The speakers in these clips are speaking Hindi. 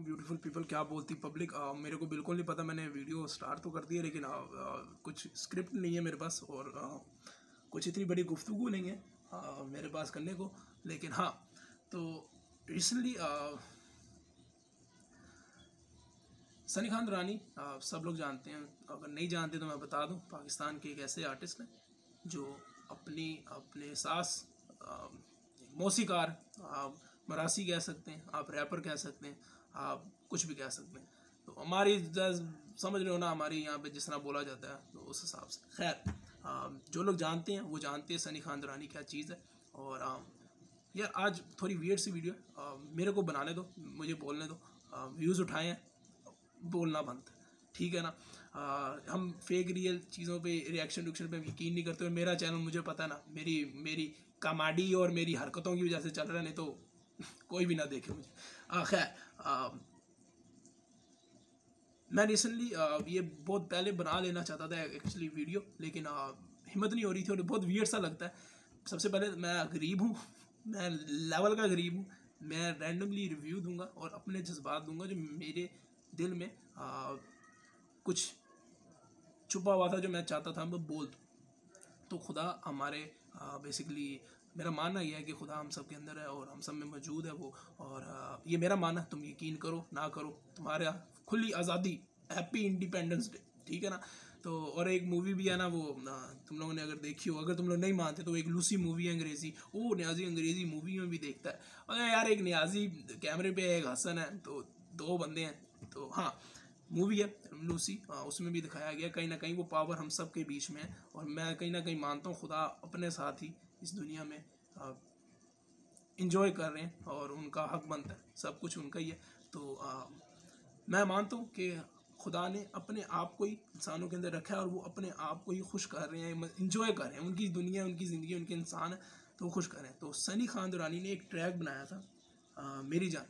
ब्यूटीफुल पीपल, क्या बोलती पब्लिक, मेरे को बिल्कुल नहीं पता। मैंने वीडियो स्टार्ट तो कर दी है लेकिन कुछ स्क्रिप्ट नहीं है मेरे पास और कुछ इतनी बड़ी गुफ्तगू नहीं है मेरे पास करने को। लेकिन हाँ, तो रिसेंटली सनी खान दुरानी सब लोग जानते हैं, अगर नहीं जानते तो मैं बता दूं, पाकिस्तान के एक ऐसे आर्टिस्ट हैं जो अपने एहसास, मौसीकार, आप मरासी कह सकते हैं, आप रैपर कह सकते हैं, आप कुछ भी कह सकते हैं। तो हमारी समझ रहे हो ना, हमारी यहाँ पे जिस तरह बोला जाता है तो उस हिसाब से। खैर, जो लोग जानते हैं वो जानते हैं सनी खान दुरानी क्या चीज़ है। और यार आज थोड़ी वियर्ड सी वीडियो, मेरे को बनाने दो, मुझे बोलने दो। व्यूज़ उठाए हैं, बोलना बंद, ठीक है ना। हम फेक रियल चीज़ों पे रिएक्शन पे यकीन नहीं करते। और मेरा चैनल मुझे पता है ना, मेरी कॉमेडी और मेरी हरकतों की वजह से चल रहा है, नहीं तो कोई भी ना देखे मुझे। खैर, मैं रिसेंटली ये बहुत पहले बना लेना चाहता था एक्चुअली वीडियो, लेकिन हिम्मत नहीं हो रही थी और बहुत वियर्ड सा लगता है। सबसे पहले मैं गरीब हूँ, मैं लेवल का गरीब हूँ। मैं रैंडमली रिव्यू दूंगा और अपने जज्बात दूंगा जो मेरे दिल में कुछ छुपा हुआ था, जो मैं चाहता था मैं बोल दूँ। तो खुदा हमारे बेसिकली मेरा मानना यह है कि खुदा हम सब के अंदर है और हम सब में मौजूद है वो। और ये मेरा मानना, तुम यकीन करो ना करो, तुम्हारा खुली आज़ादी, हैप्पी इंडिपेंडेंस डे, ठीक है ना। तो और एक मूवी भी है ना, वो तुम लोगों ने अगर देखी हो, अगर तुम लोग नहीं मानते तो एक लूसी मूवी है अंग्रेज़ी, वो न्याजी अंग्रेज़ी मूवी में भी देखता है। अरे यार, एक न्याजी कैमरे पे, एक हसन है, तो दो बंदे हैं। तो हाँ, मूवी है लूसी, उसमें भी दिखाया गया कहीं ना कहीं वो पावर हम सब के बीच में है। और मैं कहीं ना कहीं मानता हूँ खुदा अपने साथ ही इस दुनिया में इंजॉय कर रहे हैं और उनका हक बनता है, सब कुछ उनका ही है। तो मैं मानता हूँ कि खुदा ने अपने आप को ही इंसानों के अंदर रखा है और वो अपने आप को ही खुश कर रहे हैं, इंजॉय कर रहे हैं। उनकी दुनिया, उनकी ज़िंदगी, उनके इंसान है तो वो खुश कर रहे हैं। तो सनी खान दुरानी ने एक ट्रैक बनाया था, मेरी जान।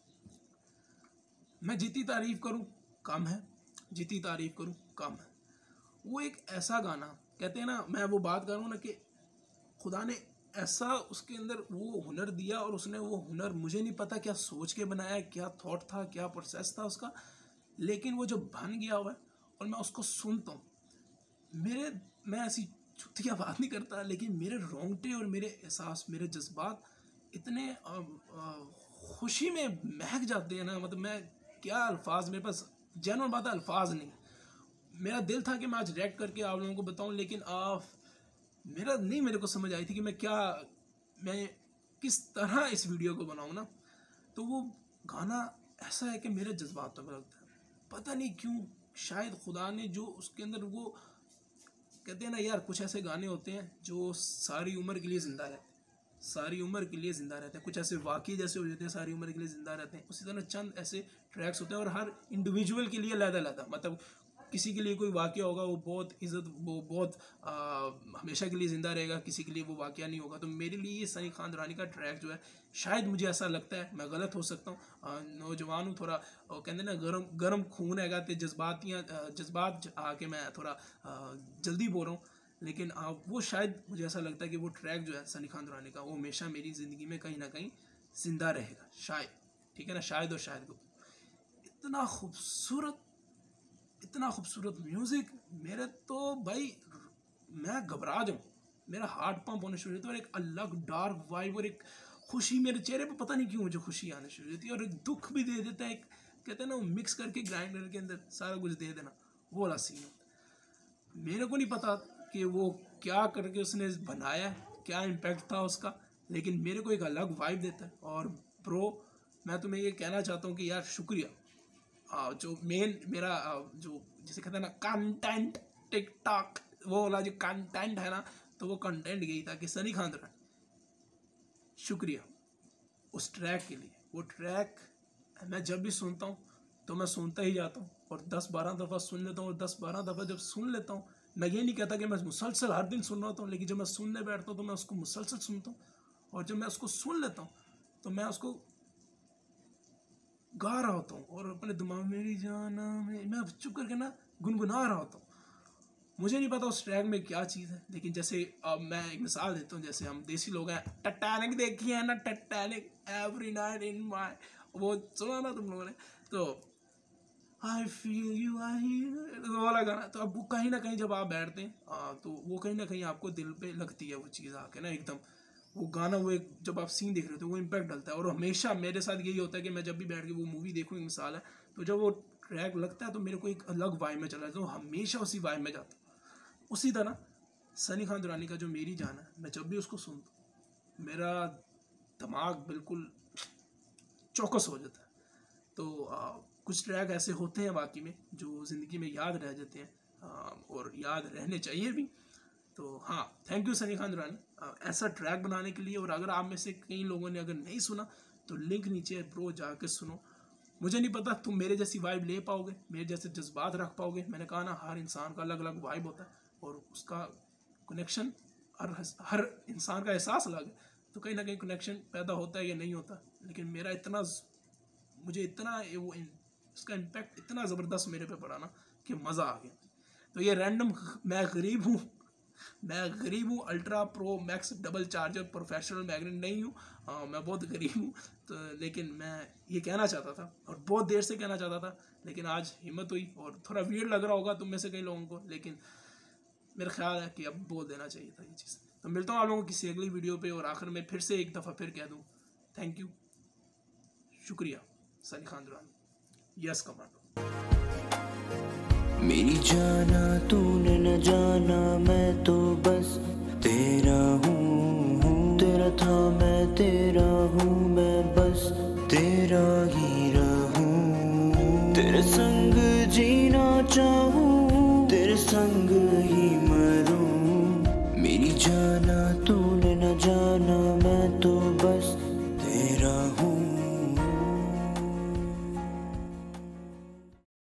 मैं जितनी तारीफ़ करूँ कम है, जितनी तारीफ़ करूँ कम है। वो एक ऐसा गाना, कहते हैं ना, मैं वो बात कर रहा हूँ ना कि खुदा ने ऐसा उसके अंदर वो हुनर दिया और उसने वो हुनर, मुझे नहीं पता क्या सोच के बनाया, क्या थॉट था, क्या प्रोसेस था उसका, लेकिन वो जो बन गया हुआ है और मैं उसको सुनता हूँ, मैं ऐसी छुट्टिया बात नहीं करता, लेकिन मेरे रोंगटे और मेरे एहसास, मेरे जज्बात इतने खुशी में महक जाते हैं ना, मतलब मैं क्या अल्फाज, मेरे पास जेन्युइन बात है, अल्फाज नहीं। मेरा दिल था कि मैं आज रिएक्ट करके आप लोगों को बताऊं, लेकिन मेरे को समझ आई थी कि मैं किस तरह इस वीडियो को बनाऊं ना। तो वो गाना ऐसा है कि मेरे जज्बातों में लगता है, पता नहीं क्यों, शायद खुदा ने जो उसके अंदर वो, कहते हैं ना यार, कुछ ऐसे गाने होते हैं जो सारी उम्र के लिए ज़िंदा रहते हैं, सारी उम्र के लिए ज़िंदा रहते हैं। कुछ ऐसे वाक़ई जैसे हो जाते हैं, सारी उम्र के लिए ज़िंदा रहते हैं। उसी तरह चंद ऐसे ट्रैक्स होते हैं और हर इंडिविजुअल के लिए अलग-अलग, मतलब किसी के लिए कोई वाक़या होगा वो बहुत इज़्ज़त, वो बहुत हमेशा के लिए ज़िंदा रहेगा, किसी के लिए वो वाक़या नहीं होगा। तो मेरे लिए ये सनी खान दुरानी का ट्रैक जो है, शायद मुझे ऐसा लगता है, मैं गलत हो सकता हूँ, नौजवान हूँ थोड़ा, कहते ना गर्म खून हैगा तो जज्बात आके मैं थोड़ा जल्दी बोल रहा हूँ। लेकिन वो शायद मुझे ऐसा लगता है कि वो ट्रैक जो है सनी खान दुरानी का, वो हमेशा मेरी ज़िंदगी में कहीं ना कहीं ज़िंदा रहेगा, शायद, ठीक है ना, शायद और शायद को। इतना खूबसूरत, इतना खूबसूरत म्यूज़िक, मेरे तो भाई मैं घबरा जाऊँ, मेरा हार्ट पंप होने शुरू होता है और एक अलग डार्क वाइब और एक खुशी मेरे चेहरे पे, पता नहीं क्यों मुझे खुशी आने शुरू होती है और एक दुख भी दे देता है। एक कहते हैं ना, वो मिक्स करके ग्राइंडर के अंदर सारा कुछ दे देना, वो वाला सीन होता है। मेरे को नहीं पता कि वो क्या करके उसने बनाया, क्या इम्पैक्ट था उसका, लेकिन मेरे को एक अलग वाइब देता है। और ब्रो, मैं तुम्हें ये कहना चाहता हूँ कि यार शुक्रिया, जो मेन मेरा जो जिसे कहते हैं ना कंटेंट, टिकटॉक, वो वाला जो कंटेंट है ना, तो वो कंटेंट यही था कि सनी खान दुरानी, शुक्रिया उस ट्रैक के लिए। वो ट्रैक मैं जब भी सुनता हूँ तो मैं सुनता ही जाता हूँ और 10-12 दफ़ा सुन लेता हूँ। और 10-12 दफ़ा जब सुन लेता हूँ, मैं ये नहीं कहता कि मैं मुसलसल हर दिन सुन रहा हूँ, लेकिन जब मैं सुनने बैठता हूँ तो मैं उसको मुसलसल सुनता हूँ। और जब मैं उसको सुन लेता हूँ तो मैं उसको गा रहा होता हूँ और अपने दिमाग में मेरी जाना में मैं चुप करके ना गुनगुना रहा होता हूँ। मुझे नहीं पता उस ट्रैक में क्या चीज़ है, लेकिन जैसे अब मैं एक मिसाल देता हूँ, जैसे हम देसी लोग हैं, टाइटैनिक देखी है ना, Titanic every night in my, वो सुना ना तुम लोगों ने, तो आई फील यू आई वो वाला गाना। तो अब वो कहीं ना कहीं जब आप बैठते हैं तो वो कहीं ना कहीं आपको दिल पे लगती है वो चीज़ आके ना एकदम। वो गाना वो एक जब आप सीन देख रहे हो तो वो इम्पैक्ट डालता है। और हमेशा मेरे साथ यही होता है कि मैं जब भी बैठ के वो मूवी देखूँ, मिसाल है, तो जब वो ट्रैक लगता है तो मेरे को एक अलग वाइब में चला जाता हूँ, हमेशा उसी वाइब में जाता हूँ। उसी तरह सनी खान दुरानी का जो मेरी जान है, मैं जब भी उसको सुनता हूँ मेरा दिमाग बिल्कुल चौकस हो जाता है। तो कुछ ट्रैक ऐसे होते हैं वाकई में जो ज़िंदगी में याद रह जाते हैं, और याद रहने चाहिए भी। तो हाँ, थैंक यू सनी खान दुरानी ऐसा ट्रैक बनाने के लिए। और अगर आप में से कई लोगों ने अगर नहीं सुना तो लिंक नीचे है ब्रो, जाके सुनो। मुझे नहीं पता तुम मेरे जैसी वाइब ले पाओगे, मेरे जैसे जज्बात रख पाओगे। मैंने कहा ना, हर इंसान का अलग अलग वाइब होता है और उसका कनेक्शन, हर इंसान का एहसास अलग है। तो कहीं ना कहीं कनेक्शन पैदा होता है या नहीं होता, लेकिन मेरा इतना, मुझे इतना वो उसका इम्पैक्ट इतना ज़बरदस्त मेरे पे पड़ा ना कि मज़ा आ गया। तो ये रैंडम, मैं गरीब हूँ, ultra pro max double charger professional magnet नहीं हूँ। मैं बहुत गरीब हूँ। तो लेकिन मैं ये कहना चाहता था और बहुत देर से कहना चाहता था, लेकिन आज हिम्मत हुई। और थोड़ा वियर्ड लग रहा होगा तुम में से कई लोगों को, लेकिन मेरा ख्याल है कि अब बोल देना चाहिए था ये चीज़। तो मिलता हूँ आप लोगों को किसी अगली वीडियो पे। और आखिर में फिर से एक दफ़ा फिर कह दूँ, थैंक यू, शुक्रिया सनी खान दुरानी। Yes commando. मेरी जाना तूने न जाना, मैं तो बस तेरा हूँ, तेरा था मैं तेरा हूँ, मैं बस तेरा ही रहूँ। तेरे संग जीना चाहूँ, तेरे संग ही मरूँ। मेरी जाना तूने न जाना।